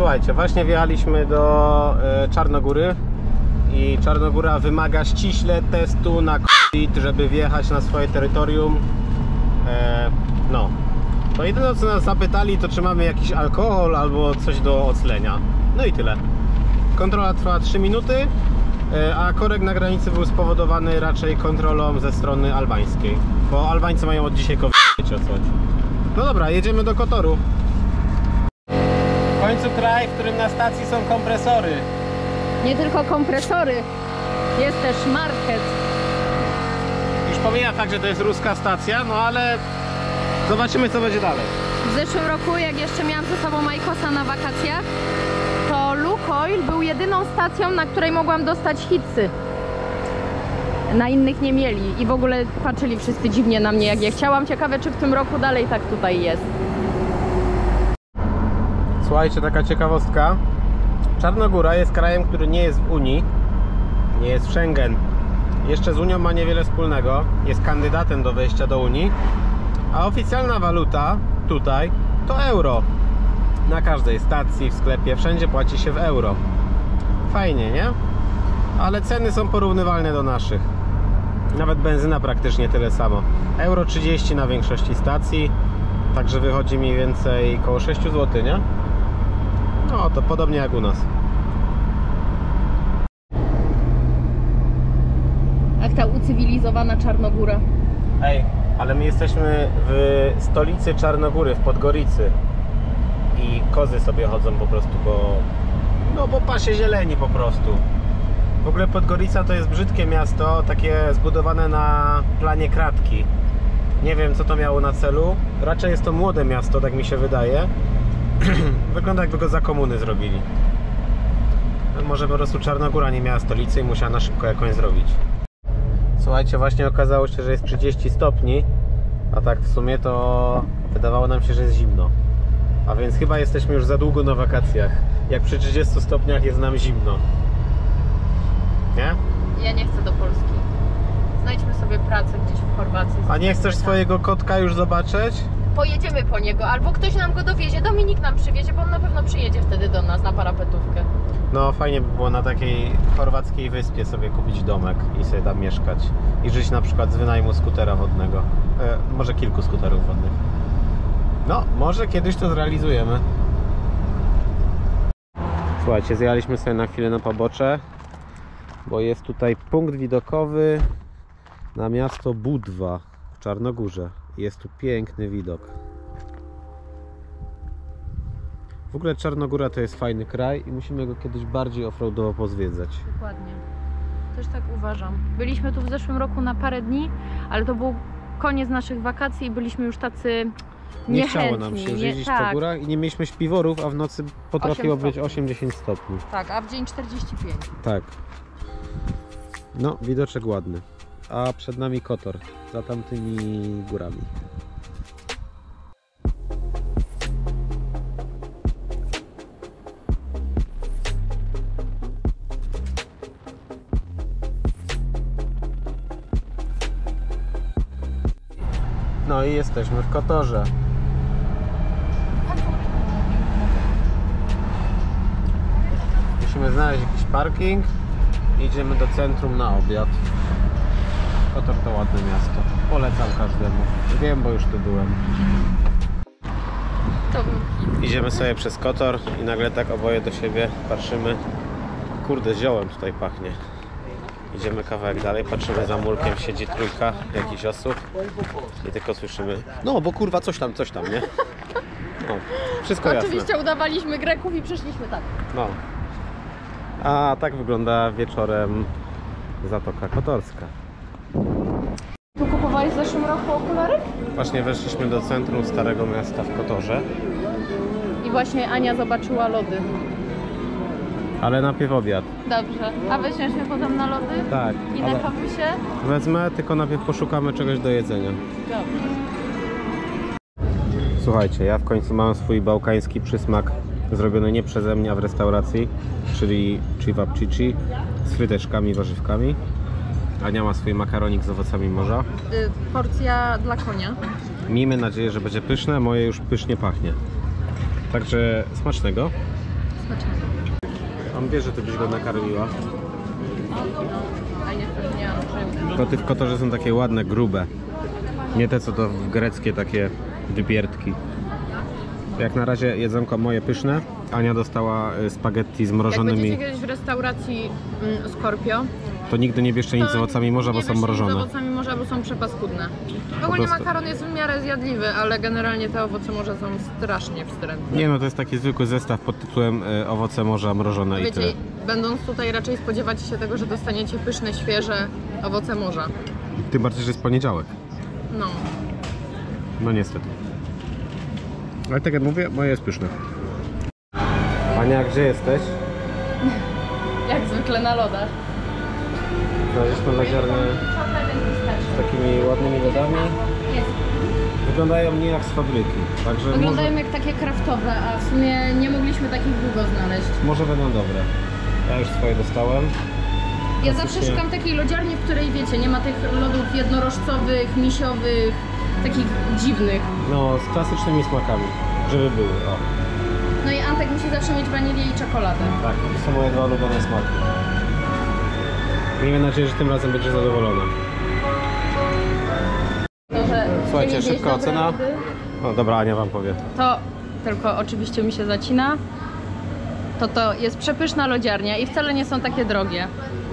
Słuchajcie, właśnie wjechaliśmy do Czarnogóry i Czarnogóra wymaga ściśle testu na COVID, żeby wjechać na swoje terytorium. No, to jedyne co nas zapytali, to czy mamy jakiś alkohol albo coś do oclenia. No i tyle. Kontrola trwała 3 minuty, a korek na granicy był spowodowany raczej kontrolą ze strony albańskiej, bo Albańcy mają od dzisiaj COVID, wiecie o co chodzi. No dobra, jedziemy do Kotoru. W końcu kraj, w którym na stacji są kompresory. Nie tylko kompresory, jest też market. Już pomija fakt, że to jest ruska stacja, no ale zobaczymy co będzie dalej. W zeszłym roku, jak jeszcze miałam ze sobą Majkosa na wakacjach, to Lukoil był jedyną stacją, na której mogłam dostać hitsy. Na innych nie mieli i w ogóle patrzyli wszyscy dziwnie na mnie, jak je chciałam. Ciekawe, czy w tym roku dalej tak tutaj jest. Słuchajcie, taka ciekawostka. Czarnogóra jest krajem, który nie jest w Unii, nie jest w Schengen. Jeszcze z Unią ma niewiele wspólnego, jest kandydatem do wejścia do Unii, a oficjalna waluta tutaj to euro. Na każdej stacji, w sklepie, wszędzie płaci się w euro. Fajnie, nie? Ale ceny są porównywalne do naszych. Nawet benzyna praktycznie tyle samo. Euro 30 na większości stacji, także wychodzi mniej więcej koło 6 zł, nie? No to podobnie jak u nas. Jak ta ucywilizowana Czarnogóra. Ej, ale my jesteśmy w stolicy Czarnogóry, w Podgoricy. I kozy sobie chodzą po prostu po pasie zieleni po prostu. W ogóle Podgorica to jest brzydkie miasto, takie zbudowane na planie kratki. Nie wiem co to miało na celu. Raczej jest to młode miasto, tak mi się wydaje. Wygląda jakby go za komuny zrobili. Może po prostu Czarnogóra nie miała stolicy i musiała na szybko jakąś zrobić. Słuchajcie, właśnie okazało się, że jest 30 stopni, a tak w sumie to wydawało nam się, że jest zimno. A więc chyba jesteśmy już za długo na wakacjach. Jak przy 30 stopniach jest nam zimno. Nie? Ja nie chcę do Polski. Znajdźmy sobie pracę gdzieś w Chorwacji. A nie chcesz swojego kotka już zobaczyć? Pojedziemy po niego, albo ktoś nam go dowiezie. Dominik nam przywiezie, bo on na pewno przyjedzie wtedy do nas na parapetówkę. No fajnie by było na takiej chorwackiej wyspie sobie kupić domek i sobie tam mieszkać. I żyć na przykład z wynajmu skutera wodnego. Może kilku skuterów wodnych. No, może kiedyś to zrealizujemy. Słuchajcie, zjechaliśmy sobie na chwilę na pobocze, bo jest tutaj punkt widokowy na miasto Budwa w Czarnogórze. Jest tu piękny widok. W ogóle Czarnogóra to jest fajny kraj i musimy go kiedyś bardziej offroadowo pozwiedzać. Dokładnie. Też tak uważam. Byliśmy tu w zeszłym roku na parę dni, ale to był koniec naszych wakacji i byliśmy już tacy nie niechętni. chciało nam się już jeździć tak. po górach i nie mieliśmy śpiworów, a w nocy potrafiło być 8-10 stopni. Tak, a w dzień 45. Tak. No, widoczek ładny. A przed nami Kotor, za tamtymi górami. No i jesteśmy w Kotorze. Musimy znaleźć jakiś parking i idziemy do centrum na obiad. Kotor to ładne miasto. Polecam każdemu. Wiem, bo już tu byłem. Idziemy sobie przez Kotor i nagle tak oboje do siebie patrzymy. Kurde, ziołem tutaj pachnie. Idziemy kawałek dalej, patrzymy za murkiem, siedzi trójka jakichś osób i tylko słyszymy: no bo kurwa coś tam, nie? No, wszystko jasne. Oczywiście udawaliśmy Greków i przyszliśmy tak. No. A tak wygląda wieczorem Zatoka Kotorska. Tu kupowałeś w zeszłym roku okulary? Właśnie weszliśmy do centrum Starego Miasta w Kotorze. I właśnie Ania zobaczyła lody. Ale najpierw obiad. Dobrze. A weźmiesz mnie potem na lody? Tak. I na kawusie? Wezmę, tylko najpierw poszukamy czegoś do jedzenia. Dobrze. Słuchajcie, ja w końcu mam swój bałkański przysmak zrobiony nie przeze mnie, a w restauracji, czyli Cevap Cici z fryteczkami, warzywkami. Ania ma swój makaronik z owocami morza. Porcja dla konia. Miejmy nadzieję, że będzie pyszne, moje już pysznie pachnie. Także smacznego. zaskoczenie. On wie, że ty byś go nakarmiła. A niestety nie mam. Koty w Kotorze są takie ładne, grube. Nie te, co to w greckie takie wypierdki. Jak na razie jedzonko moje pyszne. Ania dostała spaghetti z Jak mrożonymi. będziecie kiedyś w restauracji Scorpio, To nigdy nie bierzcie nic z owocami morza, bo są mrożone. z owocami morza, bo są przepaskudne. Ogólnie prostu- makaron jest w miarę zjadliwy, ale generalnie te owoce morza są strasznie wstrętne. Nie no, to jest taki zwykły zestaw pod tytułem owoce morza mrożone i Wiecie, tyle. będąc tutaj raczej spodziewacie się tego, że dostaniecie pyszne, świeże owoce morza. Tym bardziej, że jest poniedziałek. No. No niestety. Ale tak jak mówię, moje jest pyszne. Ania, gdzie jesteś? Jak zwykle na lodach. Znaleźliśmy lodziarnię z takimi ładnymi lodami. Wyglądają nie jak z fabryki. Także Wyglądają jak takie kraftowe, a w sumie nie mogliśmy takich długo znaleźć. może będą dobre. Ja już swoje dostałem. Ja zawsze Klasycznie. szukam takiej lodziarni, w której wiecie, nie ma tych lodów jednorożcowych, misiowych, takich dziwnych. No, z klasycznymi smakami. Żeby były, o. No i Antek musi zawsze mieć wanilię i czekoladę. Tak, to są moje dwa ulubione smaki. Miejmy nadzieję, że tym razem będzie zadowolona. To, że Słuchajcie, chcieli szybka zjeść dobre ocena. lody, O, dobra, Ania wam powie. To tylko oczywiście mi się zacina. To jest przepyszna lodziarnia i wcale nie są takie drogie.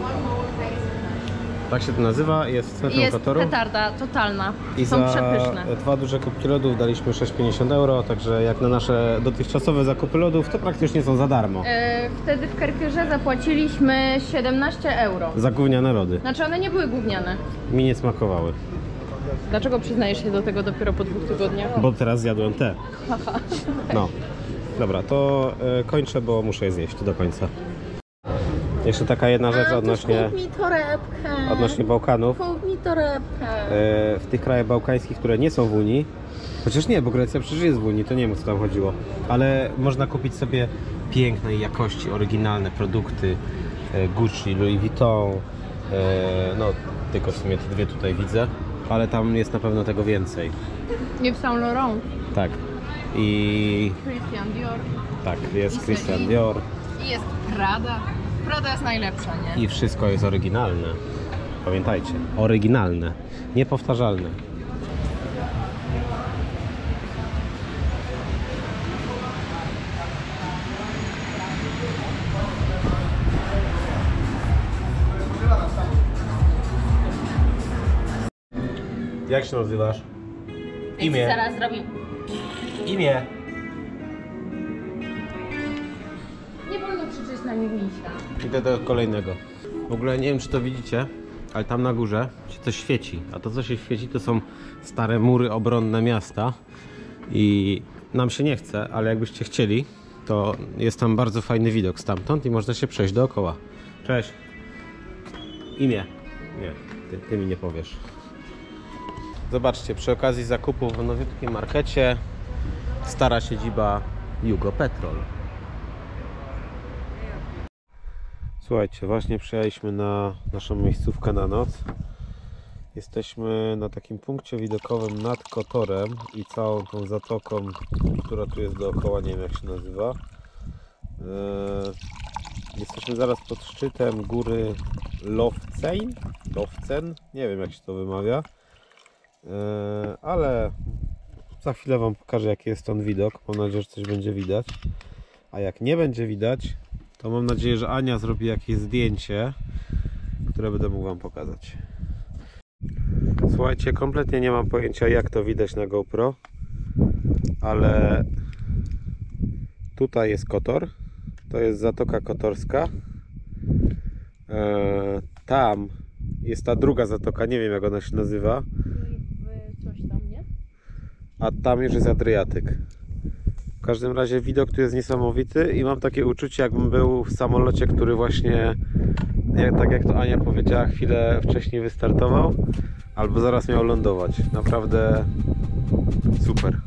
Tak się to nazywa, jest w centrum Jest Kotoru. petarda totalna. I Są za przepyszne. dwa duże kubki lodów daliśmy 6,50 euro, także jak na nasze dotychczasowe zakupy lodów, to praktycznie są za darmo. Wtedy w Kerkyrze zapłaciliśmy 17 euro. Za gówniane lody. Znaczy one nie były gówniane. Mi nie smakowały, Dlaczego przyznajesz się do tego dopiero po 2 tygodniach? bo teraz zjadłem te. No, dobra, to kończę, bo muszę je zjeść do końca. Jeszcze taka jedna rzecz odnośnie Kup mi torebkę. odnośnie Bałkanów. Kup mi torebkę. W tych krajach bałkańskich, które nie są w Unii, chociaż nie, bo Grecja przecież jest w Unii, to nie wiem, o co tam chodziło, ale można kupić sobie pięknej jakości, oryginalne produkty Gucci, Louis Vuitton, no tylko w sumie te dwie tutaj widzę, ale tam jest na pewno tego więcej. Nie w Saint Laurent. Tak. I Christian Dior. tak, jest I Christian Celine. Dior I jest Prada. Prada jest najlepsza, nie? i wszystko jest oryginalne. Pamiętajcie, oryginalne, niepowtarzalne. Jak się nazywasz? Imię. Zaraz zrobię. Imię. Nie wolno krzyczeć na nich misia. Idę do kolejnego. W ogóle nie wiem, czy to widzicie, ale tam na górze się coś świeci. A to, co się świeci, to są stare mury obronne miasta. I nam się nie chce, ale jakbyście chcieli, to jest tam bardzo fajny widok stamtąd i można się przejść dookoła. Cześć. Imię. Nie, ty mi nie powiesz. Zobaczcie, przy okazji zakupów w nowiutkim markecie stara siedziba Jugopetrol. Słuchajcie, właśnie przyjechaliśmy na naszą miejscówkę na noc. Jesteśmy na takim punkcie widokowym nad Kotorem i całą tą zatoką, która tu jest dookoła, nie wiem jak się nazywa. Jesteśmy zaraz pod szczytem góry Lofcen, nie wiem jak się to wymawia, ale za chwilę wam pokażę jaki jest ten widok. Mam nadzieję, że coś będzie widać, a jak nie będzie widać, to mam nadzieję, że Ania zrobi jakieś zdjęcie, które będę mógł wam pokazać. Słuchajcie, kompletnie nie mam pojęcia jak to widać na GoPro, ale tutaj jest Kotor, to jest Zatoka Kotorska, tam jest ta druga zatoka, nie wiem jak ona się nazywa, Coś tam, nie? a tam już jest Adriatyk. W każdym razie widok tu jest niesamowity i mam takie uczucie, jakbym był w samolocie, który właśnie, tak jak to Ania powiedziała, chwilę wcześniej wystartował albo zaraz miał lądować. Naprawdę super.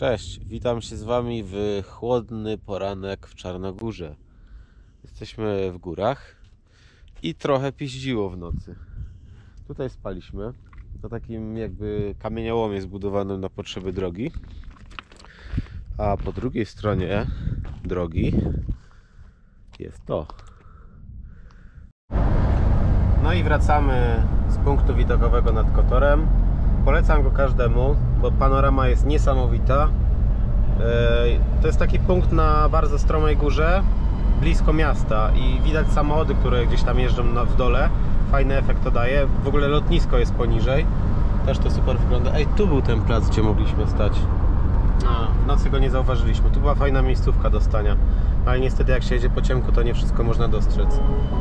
Cześć, witam się z Wami w chłodny poranek w Czarnogórze. Jesteśmy w górach i trochę piździło w nocy. Tutaj spaliśmy na takim jakby kamieniołomie zbudowanym na potrzeby drogi. A po drugiej stronie drogi jest to. No i wracamy z punktu widokowego nad Kotorem. Polecam go każdemu, bo panorama jest niesamowita. To jest taki punkt na bardzo stromej górze, blisko miasta i widać samochody, które gdzieś tam jeżdżą w dole. Fajny efekt to daje. W ogóle lotnisko jest poniżej. Też to super wygląda. Ej, tu był ten plac, gdzie mogliśmy stać. W nocy go nie zauważyliśmy. Tu była fajna miejscówka do stania. Ale niestety jak się jedzie po ciemku, to nie wszystko można dostrzec.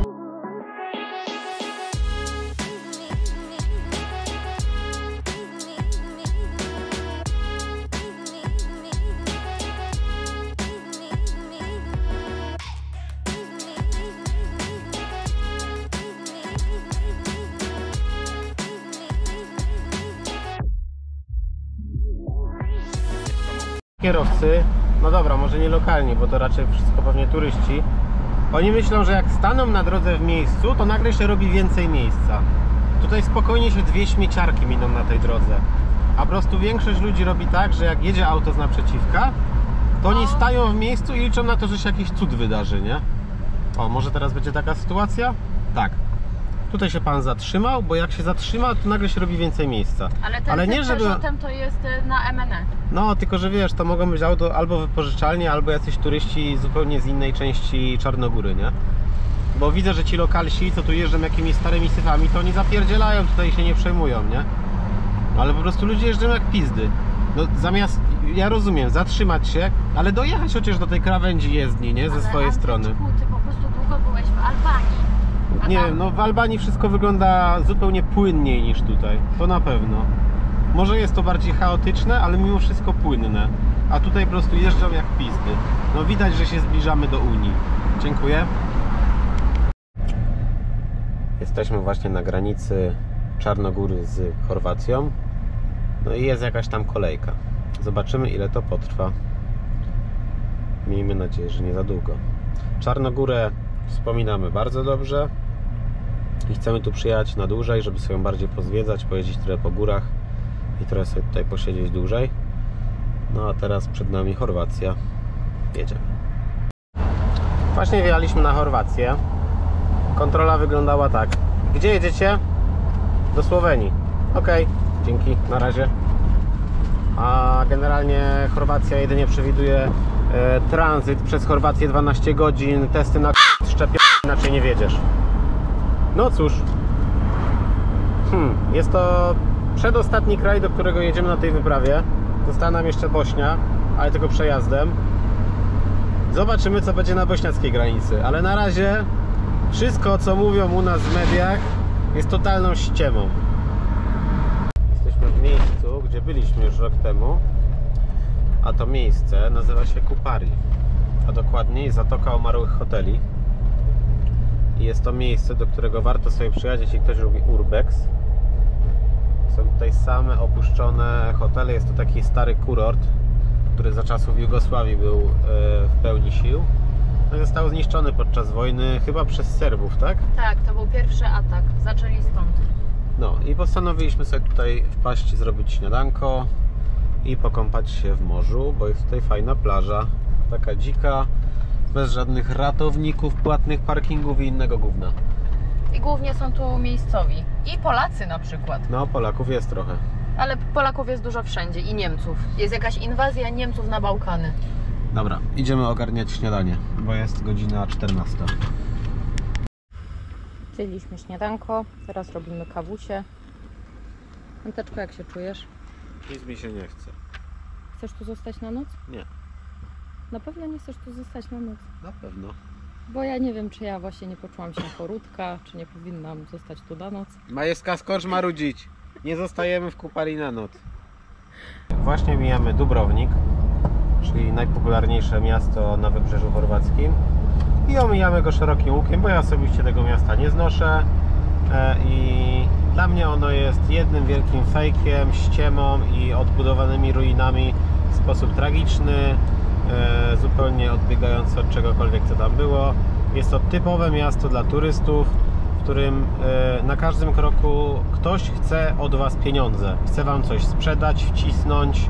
Kierowcy, no dobra, może nie lokalni, bo to raczej wszystko pewnie turyści. Oni myślą, że jak staną na drodze w miejscu, to nagle się robi więcej miejsca. Tutaj spokojnie się 2 śmieciarki miną na tej drodze. A po prostu większość ludzi robi tak, że jak jedzie auto z naprzeciwka, to oni stają w miejscu i liczą na to, że się jakiś cud wydarzy, nie? O, może teraz będzie taka sytuacja? Tak. Tutaj się pan zatrzymał, bo jak się zatrzyma, to nagle się robi więcej miejsca. Ale nie, żeby to jest na MNE. No, tylko że wiesz, to mogą być auto albo wypożyczalnie, albo jacyś turyści zupełnie z innej części Czarnogóry, nie? Bo widzę, że ci lokalsi, co tu jeżdżą jakimiś starymi syfami, to oni zapierdzielają tutaj i się nie przejmują, nie? Ale po prostu ludzie jeżdżą jak pizdy. No zamiast, ja rozumiem, zatrzymać się, ale dojechać chociaż do tej krawędzi jezdni, nie? Ze swojej strony. Ty po prostu długo byłeś w Albanii. Nie wiem, no w Albanii wszystko wygląda zupełnie płynniej niż tutaj, to na pewno. Może jest to bardziej chaotyczne, ale mimo wszystko płynne. A tutaj po prostu jeżdżą jak pizdy. No widać, że się zbliżamy do Unii. Dziękuję. Jesteśmy właśnie na granicy Czarnogóry z Chorwacją. No i jest jakaś tam kolejka. Zobaczymy, ile to potrwa. Miejmy nadzieję, że nie za długo. Czarnogórę wspominamy bardzo dobrze i chcemy tu przyjechać na dłużej, żeby sobie ją bardziej pozwiedzać, pojeździć trochę po górach i trochę sobie tutaj posiedzieć dłużej. No a teraz przed nami Chorwacja. Jedziemy. Właśnie wjechaliśmy na Chorwację. Kontrola wyglądała tak. Gdzie jedziecie? Do Słowenii. Ok, dzięki, na razie. A generalnie Chorwacja jedynie przewiduje tranzyt przez Chorwację 12 godzin, testy na szczepie, inaczej nie wiedziesz. No cóż, jest to przedostatni kraj, do którego jedziemy na tej wyprawie. Została nam jeszcze Bośnia, ale tylko przejazdem. Zobaczymy, co będzie na bośniackiej granicy, ale na razie wszystko, co mówią u nas w mediach, jest totalną ściemą. Jesteśmy w miejscu, gdzie byliśmy już rok temu, a to miejsce nazywa się Kupari, a dokładniej Zatoka Umarłych Hoteli. I jest to miejsce, do którego warto sobie przyjechać, jeśli ktoś lubi urbex. Są tutaj same opuszczone hotele, jest to taki stary kurort, który za czasów Jugosławii był w pełni sił. No i został zniszczony podczas wojny, chyba przez Serbów, tak? Tak, to był pierwszy atak, zaczęli stąd. No i postanowiliśmy sobie tutaj wpaść, zrobić śniadanko i pokąpać się w morzu, bo jest tutaj fajna plaża, taka dzika, bez żadnych ratowników, płatnych parkingów i innego gówna. I głównie są tu miejscowi. I Polacy na przykład. No, Polaków jest trochę. Ale Polaków jest dużo wszędzie i Niemców. Jest jakaś inwazja Niemców na Bałkany. Dobra, idziemy ogarniać śniadanie, bo jest godzina 14. Zjedliśmy śniadanko, teraz robimy kawusie. Anteczko, jak się czujesz? Nic mi się nie chce. Chcesz tu zostać na noc? Nie. Na pewno nie chcesz tu zostać na noc? Na pewno. Bo ja nie wiem, czy ja właśnie nie poczułam się chorutka, czy nie powinnam zostać tu na noc. Majewska, skocz marudzić. Nie zostajemy w Kupari na noc. Właśnie mijamy Dubrownik, czyli najpopularniejsze miasto na wybrzeżu chorwackim. I omijamy go szerokim łukiem, bo ja osobiście tego miasta nie znoszę. I dla mnie ono jest jednym wielkim fejkiem, ściemą i odbudowanymi ruinami z sposób tragiczny, zupełnie odbiegający od czegokolwiek, co tam było. Jest to typowe miasto dla turystów, w którym na każdym kroku ktoś chce od Was pieniądze. Chce Wam coś sprzedać, wcisnąć.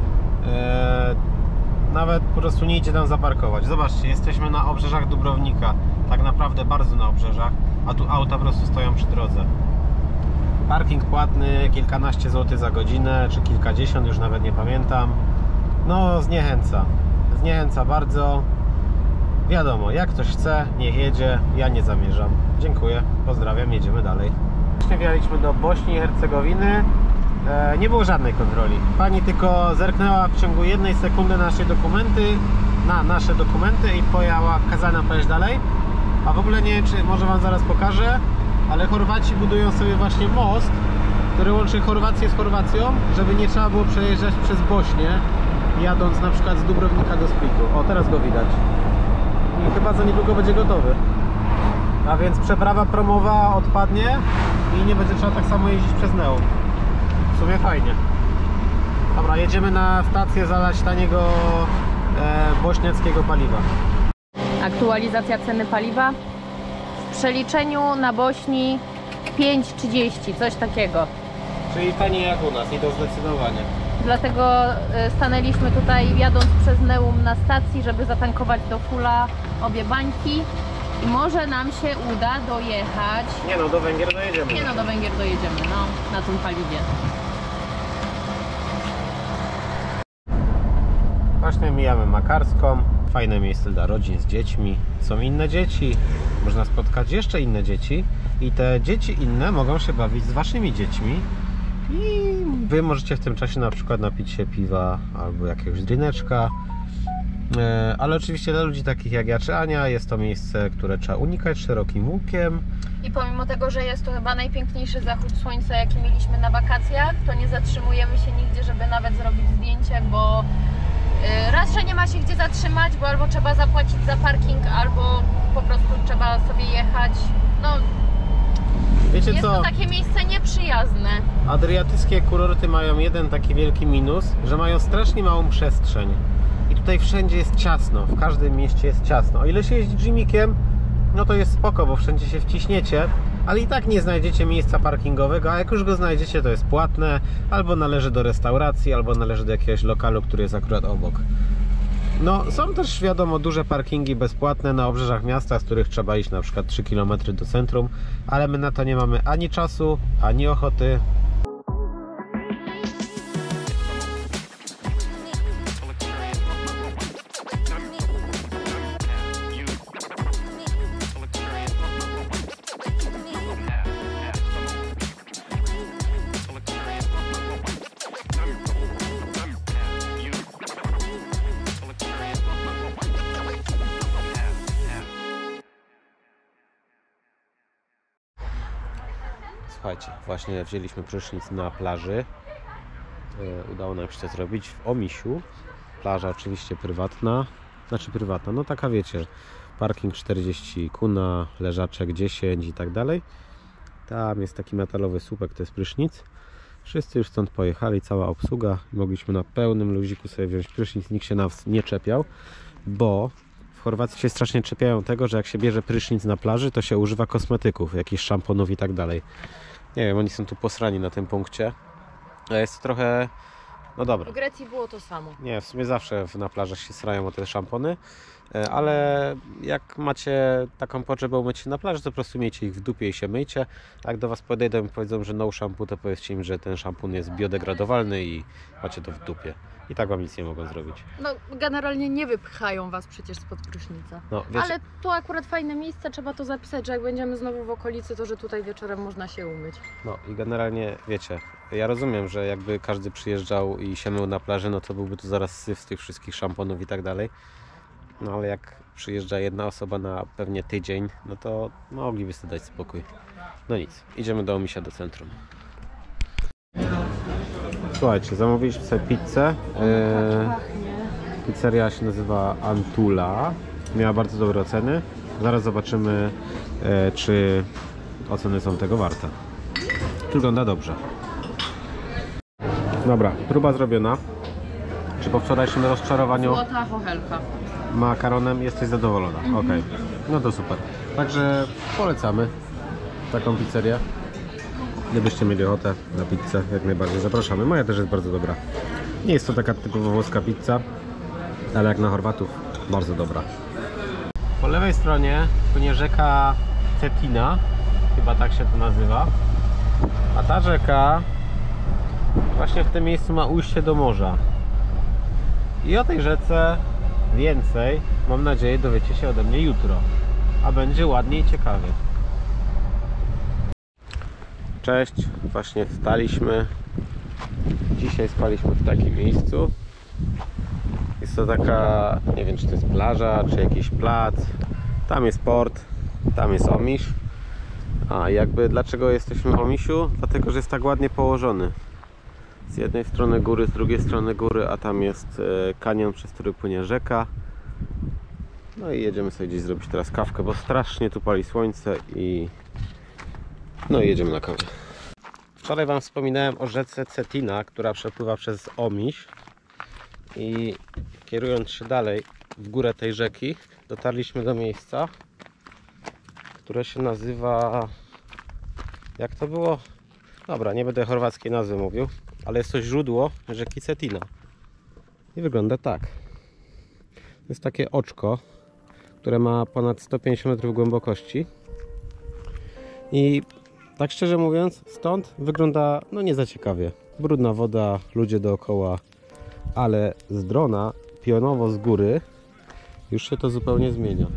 Nawet po prostu nie idzie tam zaparkować. Zobaczcie, jesteśmy na obrzeżach Dubrownika. Tak naprawdę bardzo na obrzeżach, a tu auta po prostu stoją przy drodze. Parking płatny, kilkanaście złotych za godzinę, czy kilkadziesiąt, już nawet nie pamiętam. No, zniechęca. Zniechęca bardzo. Wiadomo, jak ktoś chce, niech jedzie. Ja nie zamierzam. Dziękuję, pozdrawiam, jedziemy dalej. Właśnie wjechaliśmy do Bośni i Hercegowiny. Nie było żadnej kontroli. Pani tylko zerknęła w ciągu 1 sekundy na nasze dokumenty i kazała nam pojechać dalej. A w ogóle nie wiem, czy może Wam zaraz pokażę, ale Chorwaci budują sobie właśnie most, który łączy Chorwację z Chorwacją, żeby nie trzeba było przejeżdżać przez Bośnię, jadąc na przykład z Dubrownika do Splitu. O, teraz go widać. I chyba za niedługo będzie gotowy. A więc przeprawa promowa odpadnie i nie będzie trzeba tak samo jeździć przez Neum. W sumie fajnie. Dobra, jedziemy na stację zalać taniego bośniackiego paliwa. Aktualizacja ceny paliwa w przeliczeniu na Bośni 5,30, coś takiego. Czyli taniej jak u nas i to zdecydowanie. Dlatego stanęliśmy tutaj, jadąc przez Neum na stacji, żeby zatankować do fulla obie bańki i może nam się uda dojechać. Nie no, do Węgier dojedziemy. Nie no, do Węgier dojedziemy, no, na tym paliwie. Właśnie mijamy Makarską. Fajne miejsce dla rodzin z dziećmi. Są inne dzieci, można spotkać jeszcze inne dzieci i te dzieci inne mogą się bawić z waszymi dziećmi i wy możecie w tym czasie na przykład napić się piwa albo jakiegoś drineczka. Ale oczywiście dla ludzi takich jak ja czy Ania jest to miejsce, które trzeba unikać szerokim łukiem. I pomimo tego, że jest to chyba najpiękniejszy zachód słońca, jaki mieliśmy na wakacjach, to nie zatrzymujemy się nigdzie, żeby nawet zrobić zdjęcie, bo raz, że nie ma się gdzie zatrzymać, bo albo trzeba zapłacić za parking, albo po prostu trzeba sobie jechać. No, wiecie jest co? to takie miejsce nieprzyjazne. Adriatyckie kurorty mają jeden taki wielki minus, że mają strasznie małą przestrzeń. I tutaj wszędzie jest ciasno, w każdym mieście jest ciasno. O ile się jeździ Jimmikiem, no to jest spoko, bo wszędzie się wciśniecie, ale i tak nie znajdziecie miejsca parkingowego, a jak już go znajdziecie, to jest płatne, albo należy do restauracji, albo należy do jakiegoś lokalu, który jest akurat obok. No, są też wiadomo duże parkingi bezpłatne na obrzeżach miasta, z których trzeba iść na przykład 3 km do centrum, ale my na to nie mamy ani czasu, ani ochoty. Słuchajcie, właśnie wzięliśmy prysznic na plaży. Udało nam się to zrobić w Omisiu. Plaża oczywiście prywatna. Znaczy prywatna, no taka wiecie, parking 40 kuna, leżaczek 10 i tak dalej. Tam jest taki metalowy słupek, to jest prysznic. Wszyscy już stąd pojechali, cała obsługa. Mogliśmy na pełnym luziku sobie wziąć prysznic, nikt się nas nie czepiał, bo w Chorwacji się strasznie czepiają tego, że jak się bierze prysznic na plaży, to się używa kosmetyków, jakichś szamponów i tak dalej. Nie wiem, oni są tu posrani na tym punkcie. Jest to trochę... No dobra. W Grecji było to samo. Nie, w sumie zawsze na plażach się srają o te szampony, ale jak macie taką potrzebę umyć się na plaży, to po prostu miejcie ich w dupie i się myjcie. A jak do Was podejdą i powiedzą, że no shampoo, to powiedzcie im, że ten szampon jest biodegradowalny i macie to w dupie. I tak Wam nic nie mogą zrobić. No, generalnie nie wypchają Was przecież spod prysznica. No, wiecie, ale tu akurat fajne miejsce, trzeba to zapisać, że jak będziemy znowu w okolicy, to że tutaj wieczorem można się umyć. no i generalnie, wiecie, ja rozumiem, że jakby każdy przyjeżdżał i się mył na plaży, no to byłby tu zaraz syf z tych wszystkich szamponów i tak dalej. No ale jak przyjeżdża jedna osoba na pewnie tydzień, no to mogliby sobie dać spokój. No nic, idziemy do Omisia, do centrum. Słuchajcie, zamówiliśmy sobie pizzę. Pizzeria się nazywa Antula. Miała bardzo dobre oceny. Zaraz zobaczymy, czy oceny są tego warte. Wygląda dobrze. Dobra, próba zrobiona. Czy po wczorajszym rozczarowaniu Złota chochelka. makaronem jesteś zadowolona? Okej. No to super. Także polecamy taką pizzerię. Gdybyście mieli ochotę na pizzę, jak najbardziej zapraszamy. Moja też jest bardzo dobra. Nie jest to taka typowo włoska pizza, ale jak na Chorwatów bardzo dobra. Po lewej stronie płynie rzeka Cetina, chyba tak się to nazywa. A ta rzeka właśnie w tym miejscu ma ujście do morza. I o tej rzece więcej, mam nadzieję, dowiecie się ode mnie jutro. A będzie ładnie i ciekawie. Cześć, właśnie wstaliśmy. Dzisiaj spaliśmy w takim miejscu. Jest to taka, nie wiem czy to jest plaża, czy jakiś plac. Tam jest port, tam jest Omisz. A jakby dlaczego jesteśmy w Omisiu? Dlatego, że jest tak ładnie położony. Z jednej strony góry, z drugiej strony góry, a tam jest kanion, przez który płynie rzeka. No i jedziemy sobie gdzieś zrobić teraz kawkę, bo strasznie tu pali słońce i... No i jedziemy na kawę. Wczoraj Wam wspominałem o rzece Cetina, która przepływa przez Omisz. I kierując się dalej w górę tej rzeki, dotarliśmy do miejsca, które się nazywa... Jak to było? Dobra, nie będę chorwackiej nazwy mówił, ale jest to źródło rzeki Cetina. I wygląda tak. To jest takie oczko, które ma ponad 150 metrów głębokości. I tak szczerze mówiąc, stąd wygląda no nie za ciekawie. Brudna woda, ludzie dookoła, ale z drona, pionowo z góry, już się to zupełnie zmienia.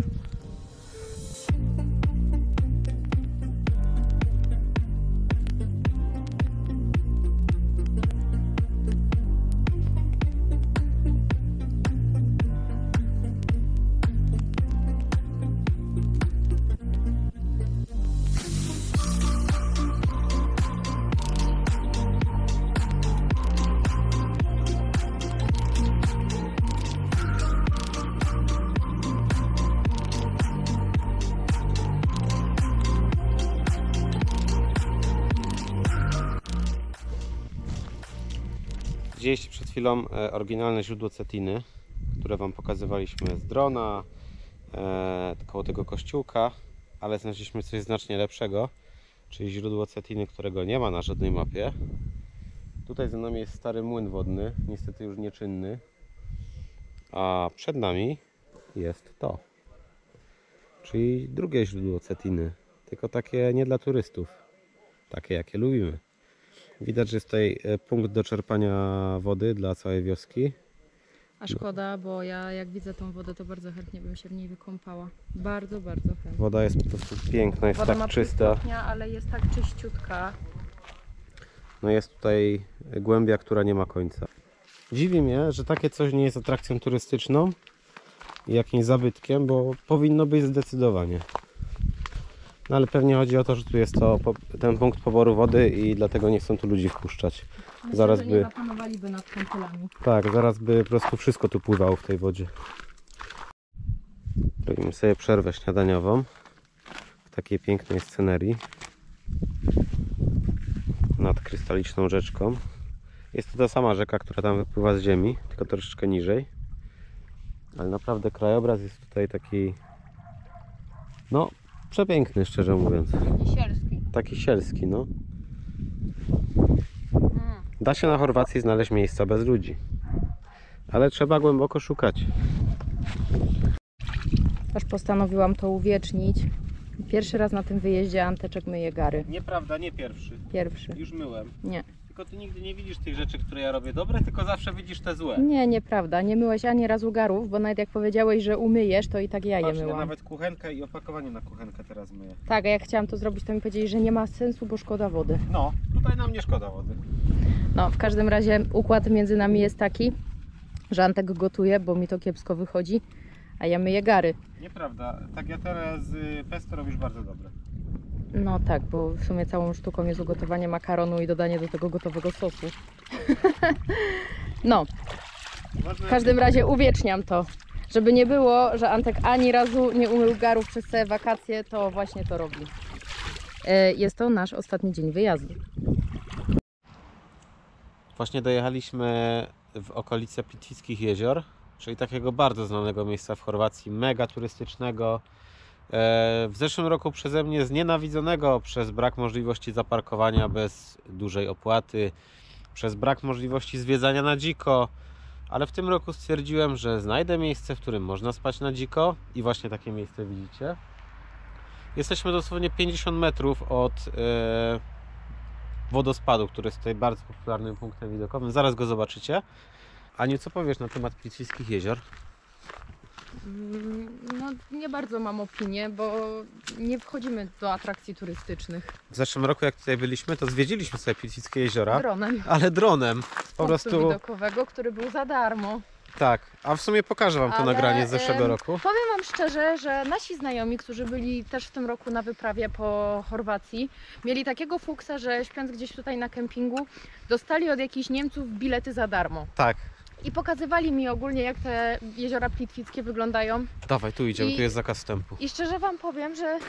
Widzieliście przed chwilą oryginalne źródło Cetiny, które Wam pokazywaliśmy z drona, koło tego kościółka, ale znaleźliśmy coś znacznie lepszego, czyli źródło Cetiny, którego nie ma na żadnej mapie. Tutaj za nami jest stary młyn wodny, niestety już nieczynny, a przed nami jest to, czyli drugie źródło Cetiny, tylko takie nie dla turystów, takie jakie lubimy. Widać, że jest tutaj punkt do czerpania wody dla całej wioski. A szkoda, bo ja jak widzę tą wodę, to bardzo chętnie bym się w niej wykąpała. Bardzo, bardzo chętnie. Woda jest po prostu piękna, jest Woda tak ma czysta. stopnia, ale jest tak czyściutka. No jest tutaj głębia, która nie ma końca. Dziwi mnie, że takie coś nie jest atrakcją turystyczną i jakimś zabytkiem, bo powinno być zdecydowanie. No ale pewnie chodzi o to, że tu jest ten punkt poboru wody i dlatego nie chcą tu ludzi wpuszczać. Myślę, Zaraz że by... nie zapanowaliby nad kąpielami. Tak, zaraz by po prostu wszystko tu pływało w tej wodzie. Robimy sobie przerwę śniadaniową w takiej pięknej scenerii nad krystaliczną rzeczką. Jest to ta sama rzeka, która tam wypływa z ziemi, tylko troszeczkę niżej. Ale naprawdę krajobraz jest tutaj taki, no, przepiękny, szczerze mówiąc. Sielski. Taki sielski, no. Da się na Chorwacji znaleźć miejsca bez ludzi, ale trzeba głęboko szukać. Aż postanowiłam to uwiecznić. Pierwszy raz na tym wyjeździe Anteczek myje gary. Nieprawda, nie pierwszy. Pierwszy. Już myłem. Nie. Tylko ty nigdy nie widzisz tych rzeczy, które ja robię dobre, tylko zawsze widzisz te złe. Nie, nieprawda. Nie myłeś ani razu garów, bo nawet jak powiedziałeś, że umyjesz, to i tak ja je Patrz, ja myłam. nawet kuchenkę i opakowanie na kuchenkę teraz myję. Tak, a jak chciałam to zrobić, to mi powiedzieli, że nie ma sensu, bo szkoda wody. No, tutaj nam nie szkoda wody. No, w każdym razie układ między nami jest taki, że Antek gotuje, bo mi to kiepsko wychodzi, a ja myję gary. Nieprawda, tak ja teraz pesto robisz bardzo dobre. No tak, bo w sumie całą sztuką jest ugotowanie makaronu i dodanie do tego gotowego sosu. No, w każdym razie uwieczniam to. Żeby nie było, że Antek ani razu nie umył garów przez te wakacje, to właśnie to robi. Jest to nasz ostatni dzień wyjazdu. Właśnie dojechaliśmy w okolice Plitvickich jezior, czyli takiego bardzo znanego miejsca w Chorwacji, mega turystycznego. W zeszłym roku przeze mnie znienawidzonego przez brak możliwości zaparkowania bez dużej opłaty, przez brak możliwości zwiedzania na dziko, ale w tym roku stwierdziłem, że znajdę miejsce, w którym można spać na dziko i właśnie takie miejsce widzicie. Jesteśmy dosłownie 50 metrów od wodospadu, który jest tutaj bardzo popularnym punktem widokowym. Zaraz go zobaczycie. Aniu, co powiesz na temat Plitvickich jezior? No nie bardzo mam opinię, bo nie wchodzimy do atrakcji turystycznych. W zeszłym roku, jak tutaj byliśmy, to zwiedziliśmy sobie Plitwickie jeziora. Dronem. Ale dronem. Po prostu widokowego, który był za darmo. tak, a w sumie pokażę wam to nagranie z zeszłego roku. Powiem wam szczerze, że nasi znajomi, którzy byli też w tym roku na wyprawie po Chorwacji, mieli takiego fuksa, że śpiąc gdzieś tutaj na kempingu, dostali od jakichś Niemców bilety za darmo. Tak. I pokazywali mi ogólnie, jak te jeziora plitwickie wyglądają. Dawaj, tu idziemy, tu jest zakaz wstępu. I szczerze wam powiem, że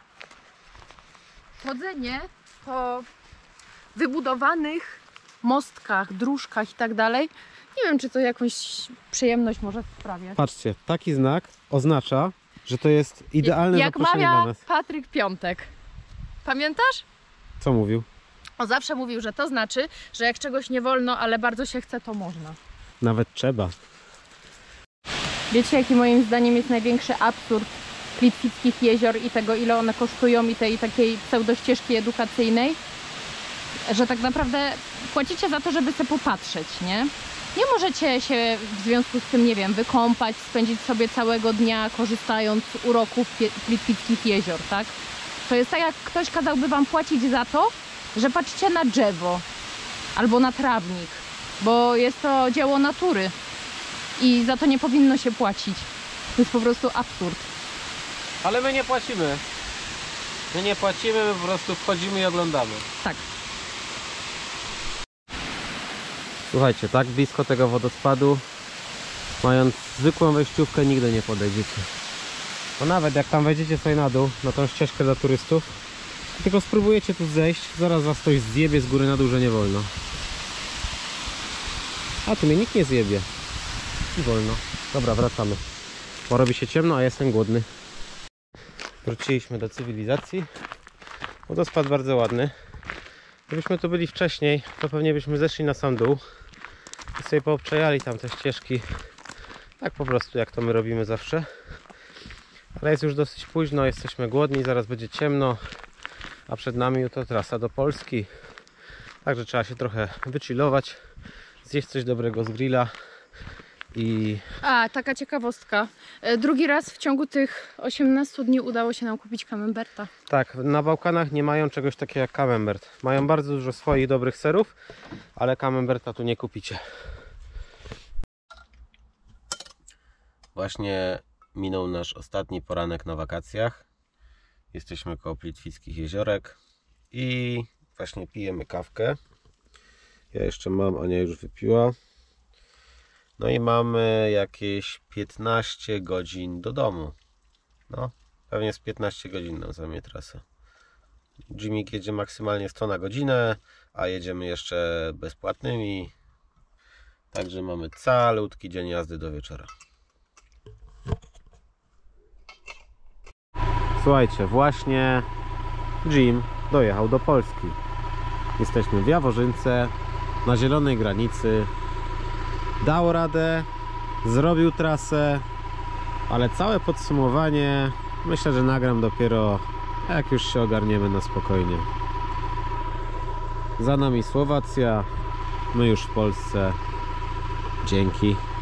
chodzenie po wybudowanych mostkach, dróżkach i tak dalej, nie wiem, czy to jakąś przyjemność może sprawiać. Patrzcie, taki znak oznacza, że to jest idealne jak zaproszenie dla mawia nas. Patryk Piątek. Pamiętasz? Co mówił? On zawsze mówił, że to znaczy, że jak czegoś nie wolno, ale bardzo się chce, to można. Nawet trzeba. Wiecie, jaki moim zdaniem jest największy absurd Plitvickich jezior i tego, ile one kosztują i tej takiej pseudościeżki edukacyjnej? Że tak naprawdę płacicie za to, żeby sobie popatrzeć, nie? Nie możecie się w związku z tym, nie wiem, wykąpać, spędzić sobie całego dnia korzystając z uroków Plitvickich jezior, tak? To jest tak, jak ktoś kazałby wam płacić za to, że patrzycie na drzewo albo na trawnik, bo jest to dzieło natury i za to nie powinno się płacić. To jest po prostu absurd. Ale my nie płacimy. My nie płacimy, my po prostu wchodzimy i oglądamy. Tak. Słuchajcie, tak blisko tego wodospadu, mając zwykłą wejściówkę, nigdy nie podejdziecie. Bo nawet jak tam wejdziecie sobie na dół, na tą ścieżkę dla turystów, tylko spróbujecie tu zejść, zaraz was ktoś zjebie z góry na dół, że nie wolno. A tu mnie nikt nie zjebie. I wolno. Dobra, wracamy. Bo robi się ciemno, a jestem głodny. Wróciliśmy do cywilizacji. Wodospad bardzo ładny. Gdybyśmy tu byli wcześniej, to pewnie byśmy zeszli na sam dół i sobie poobczajali tam te ścieżki. Tak po prostu, jak to my robimy zawsze. Ale jest już dosyć późno, jesteśmy głodni, zaraz będzie ciemno, a przed nami jutro trasa do Polski. Także trzeba się trochę wychillować, zjeść coś dobrego z grilla i... A, taka ciekawostka. Drugi raz w ciągu tych 18 dni udało się nam kupić camemberta. Tak, na Bałkanach nie mają czegoś takiego jak camembert. Mają bardzo dużo swoich dobrych serów, ale camemberta tu nie kupicie. Właśnie minął nasz ostatni poranek na wakacjach. Jesteśmy koło Plitvickich jeziorek i właśnie pijemy kawkę. Ja jeszcze mam, Ania już wypiła. No i mamy jakieś 15 godzin do domu. No, pewnie z 15 godzin nam zajmie trasa. Jimmy jedzie maksymalnie 100 na godzinę, a jedziemy jeszcze bezpłatnymi. Także mamy calutki dzień jazdy do wieczora. Słuchajcie, właśnie Jim dojechał do Polski. Jesteśmy w Jaworzynce, na zielonej granicy. Dał radę, zrobił trasę, ale całe podsumowanie myślę, że nagram dopiero jak już się ogarniemy na spokojnie. Za nami Słowacja, my już w Polsce. Dzięki.